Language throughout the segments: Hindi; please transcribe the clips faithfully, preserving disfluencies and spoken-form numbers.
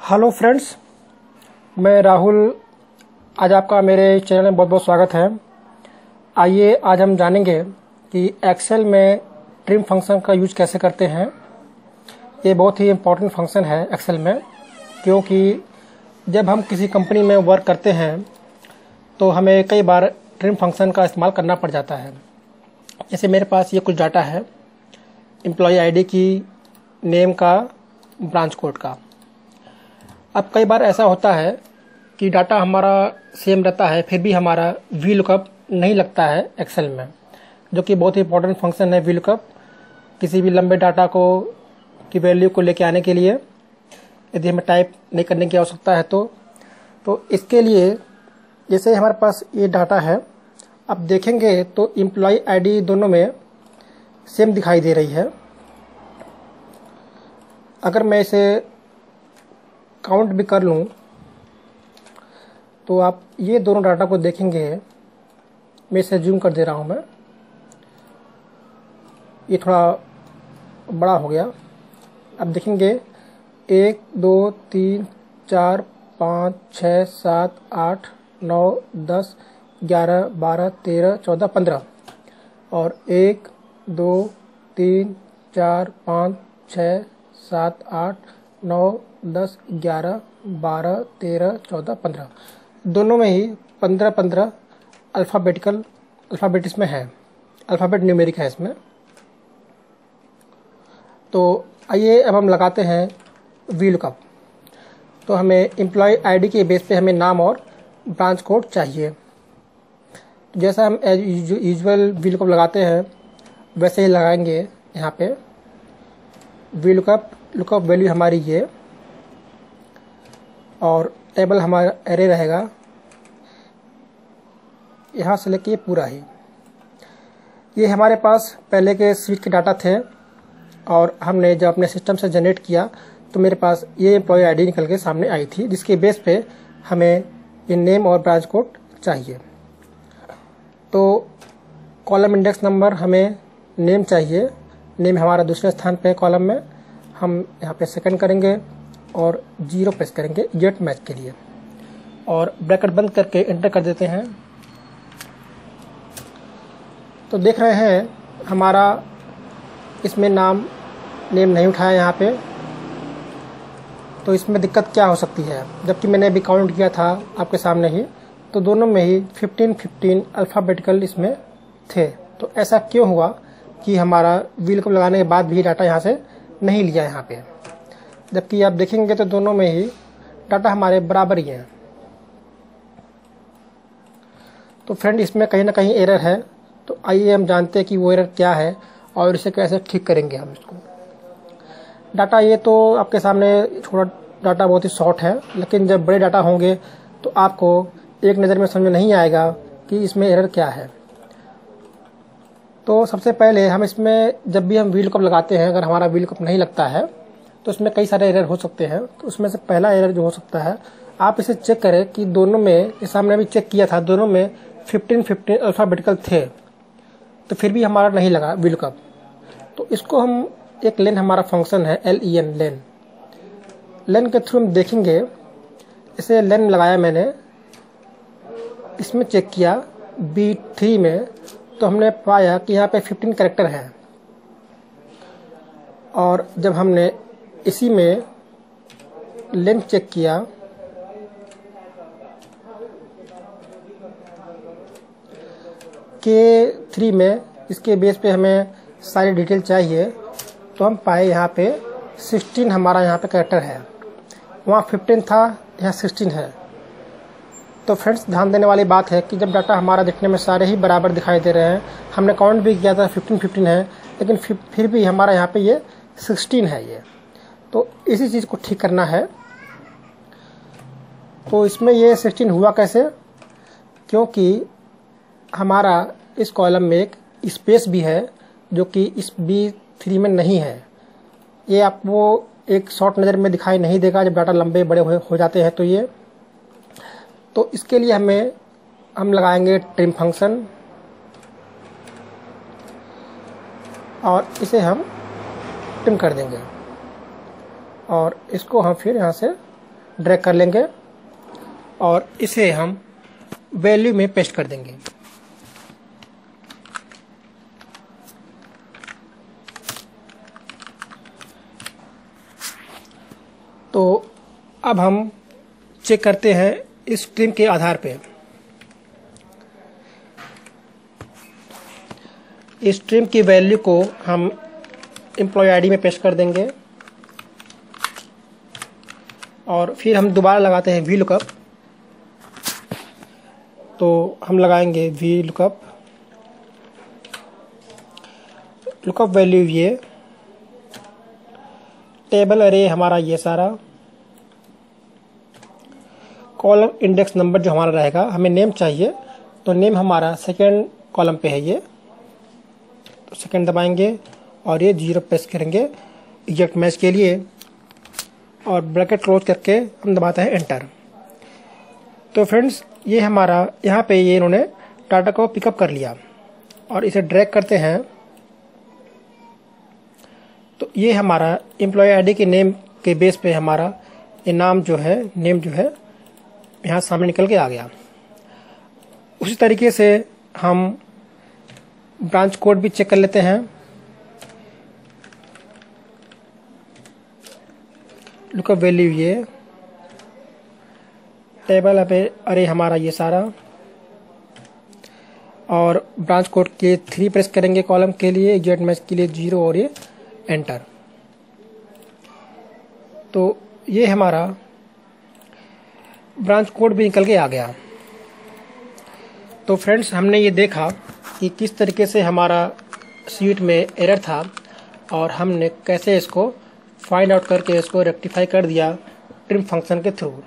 हेलो फ्रेंड्स, मैं राहुल। आज आपका मेरे चैनल में बहुत बहुत स्वागत है। आइए आज हम जानेंगे कि एक्सेल में ट्रिम फंक्शन का यूज कैसे करते हैं। ये बहुत ही इम्पोर्टेंट फंक्शन है एक्सेल में, क्योंकि जब हम किसी कंपनी में वर्क करते हैं तो हमें कई बार ट्रिम फंक्शन का इस्तेमाल करना पड़ जाता है। जैसे मेरे पास ये कुछ डाटा है, एम्प्लॉय आईडी की, नेम का, ब्रांच कोड का। अब कई बार ऐसा होता है कि डाटा हमारा सेम रहता है, फिर भी हमारा वी लुकअप नहीं लगता है एक्सेल में, जो कि बहुत ही इंपॉर्टेंट फंक्शन है वी लुकअप। किसी भी लंबे डाटा को की वैल्यू को लेके आने के लिए, यदि हमें टाइप नहीं करने की आवश्यकता है तो तो इसके लिए जैसे हमारे पास ये डाटा है, अब देखेंगे तो एम्प्लॉय आईडी दोनों में सेम दिखाई दे रही है। अगर मैं इसे काउंट भी कर लूँ तो आप ये दोनों डाटा को देखेंगे। मैं इसे जूम कर दे रहा हूँ, मैं ये थोड़ा बड़ा हो गया। अब देखेंगे एक दो तीन चार पाँच छः सात आठ नौ दस ग्यारह बारह तेरह चौदह पंद्रह, और एक दो तीन चार पाँच छः सात आठ नौ दस ग्यारह बारह तेरह चौदह पंद्रह, दोनों में ही पंद्रह पंद्रह अल्फ़ाबेटिकल अल्फ़ाबेट इसमें है, अल्फ़ाबेट न्यूमेरिक है इसमें। तो आइए अब हम लगाते हैं वी लुकअप। तो हमें एम्प्लॉय आईडी के बेस पे हमें नाम और ब्रांच कोड चाहिए। जैसा हम एज यूजुअल वी लुकअप लगाते हैं वैसे ही लगाएंगे। यहाँ पे वी लुकअप लुकअप वैल्यू हमारी ये, और टेबल हमारा एरे रहेगा यहाँ से लेके पूरा ही। ये हमारे पास पहले के स्विच के डाटा थे, और हमने जब अपने सिस्टम से जनरेट किया तो मेरे पास ये एम्प्लॉय आईडी निकल के सामने आई थी, जिसके बेस पे हमें ये नेम और ब्रांच कोड चाहिए। तो कॉलम इंडेक्स नंबर हमें नेम चाहिए, नेम हमारा दूसरे स्थान पे कॉलम में। हम यहाँ पे सेकंड करेंगे और जीरो प्रेस करेंगे जेट मैच के लिए, और ब्रैकेट बंद करके एंटर कर देते हैं। तो देख रहे हैं हमारा इसमें नाम नेम नहीं उठाया यहाँ पे। तो इसमें दिक्कत क्या हो सकती है, जबकि मैंने अभी काउंट किया था आपके सामने ही, तो दोनों में ही फिफ्टीन फिफ्टीन अल्फ़ाबेटिकल इसमें थे। तो ऐसा क्यों हुआ कि हमारा वी लुकअप लगाने के बाद भी डाटा यहाँ से नहीं लिया यहाँ पे, जबकि आप देखेंगे तो दोनों में ही डाटा हमारे बराबर ही हैं। तो फ्रेंड, इसमें कहीं ना कहीं एरर है। तो आइए हम जानते हैं कि वो एरर क्या है और इसे कैसे ठीक करेंगे हम इसको। डाटा ये तो आपके सामने थोड़ा डाटा बहुत ही शॉर्ट है, लेकिन जब बड़े डाटा होंगे तो आपको एक नज़र में समझ में नहीं आएगा कि इसमें एरर क्या है। तो सबसे पहले हम इसमें जब भी हम वी लुकअप लगाते हैं, अगर हमारा वी लुकअप नहीं लगता है तो इसमें कई सारे एरर हो सकते हैं। तो उसमें से पहला एरर जो हो सकता है, आप इसे चेक करें कि दोनों में, इस सामने अभी चेक किया था, दोनों में फिफ्टीन फिफ्टीन अल्फ़ाबेटिकल थे, तो फिर भी हमारा नहीं लगा वी लुकअप। तो इसको हम एक लेन, हमारा फंक्शन है एल ई एन, लेन लेन के थ्रू हम देखेंगे। इसे लेन लगाया मैंने, इसमें चेक किया बी थ्री में, तो हमने पाया कि यहाँ पे फिफ्टीन कैरेक्टर हैं। और जब हमने इसी में लेंथ चेक किया के थ्री में, इसके बेस पे हमें सारी डिटेल चाहिए, तो हम पाए यहाँ पे सिक्सटीन हमारा यहाँ पे कैरेक्टर है। वहाँ फिफ्टीन था, यहाँ सिक्सटीन है। तो फ्रेंड्स, ध्यान देने वाली बात है कि जब डाटा हमारा देखने में सारे ही बराबर दिखाई दे रहे हैं, हमने काउंट भी किया था फिफ्टीन फिफ्टीन है, लेकिन फिर भी हमारा यहाँ पे ये सिक्सटीन है ये। तो इसी चीज़ को ठीक करना है। तो इसमें ये सिक्सटीन हुआ कैसे, क्योंकि हमारा इस कॉलम में एक स्पेस भी है जो कि इस बी थ्री में नहीं है। ये आपको एक शॉर्ट नज़र में दिखाई नहीं देगा जब डाटा लंबे बड़े हो जाते हैं। तो ये तो इसके लिए हमें हम लगाएंगे ट्रिम फंक्शन, और इसे हम ट्रिम कर देंगे, और इसको हम फिर यहाँ से ड्रैग कर लेंगे और इसे हम वैल्यू में पेस्ट कर देंगे। तो अब हम चेक करते हैं इस स्ट्रीम के आधार पे। इस स्ट्रीम की वैल्यू को हम एम्प्लॉय आईडी में पेस्ट कर देंगे और फिर हम दोबारा लगाते हैं वी लुकअप। तो हम लगाएंगे वी लुकअप लुकअप वैल्यू ये टेबल अरे हमारा ये सारा कॉलम इंडेक्स नंबर जो हमारा रहेगा, हमें नेम चाहिए तो नेम हमारा सेकेंड कॉलम पे है ये, तो सेकेंड दबाएंगे और ये जीरो पेस्ट करेंगे एग्जैक्ट मैच के लिए और ब्रैकेट क्लोज करके हम दबाते हैं एंटर। तो फ्रेंड्स ये हमारा यहाँ पे ये इन्होंने डाटा को पिकअप कर लिया और इसे ड्रैग करते हैं तो ये हमारा एम्प्लॉय आईडी के नेम के बेस पे हमारा ये नाम जो है नेम जो है यहाँ सामने निकल के आ गया। उसी तरीके से हम ब्रांच कोड भी चेक कर लेते हैं। लुकअप वैल्यू ये टेबल पे अरे हमारा ये सारा और ब्रांच कोड के थ्री प्रेस करेंगे कॉलम के लिए, एग्जैक्ट मैच के लिए जीरो और ये एंटर। तो ये हमारा ब्रांच कोड भी निकल के आ गया। तो फ्रेंड्स हमने ये देखा कि किस तरीके से हमारा शीट में एरर था और हमने कैसे इसको फाइंड आउट करके इसको रेक्टिफाई कर दिया ट्रिम फंक्शन के थ्रू।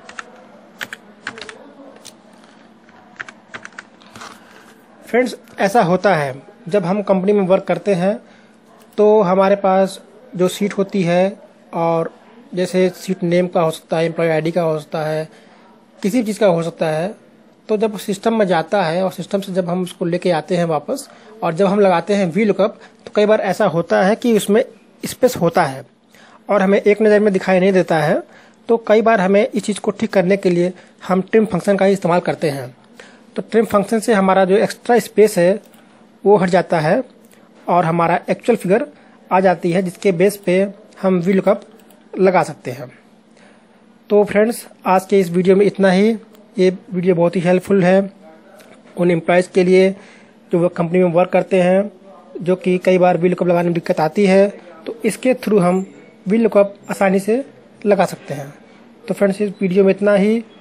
फ्रेंड्स ऐसा होता है जब हम कंपनी में वर्क करते हैं तो हमारे पास जो सीट होती है और जैसे सीट नेम का हो सकता है, एम्प्लॉय आईडी का हो सकता है, किसी भी चीज़ का हो सकता है। तो जब सिस्टम में जाता है और सिस्टम से जब हम उसको लेके आते हैं वापस और जब हम लगाते हैं वी लुकअप तो कई बार ऐसा होता है कि उसमें स्पेस होता है और हमें एक नज़र में दिखाई नहीं देता है। तो कई बार हमें इस चीज़ को ठीक करने के लिए हम ट्रिम फंक्शन का ही इस्तेमाल करते हैं। तो ट्रिम फंक्शन से हमारा जो एक्स्ट्रा स्पेस है वो हट जाता है और हमारा एक्चुअल फिगर आ जाती है जिसके बेस पे हम वी लुकअप लगा सकते हैं। तो फ्रेंड्स आज के इस वीडियो में इतना ही। ये वीडियो बहुत ही हेल्पफुल है उन एम्प्लॉयज़ के लिए जो वो कंपनी में वर्क करते हैं, जो कि कई बार वी लुकअप लगाने में दिक्कत आती है। तो इसके थ्रू हम वी लुकअप आसानी से लगा सकते हैं। तो फ्रेंड्स इस वीडियो में इतना ही।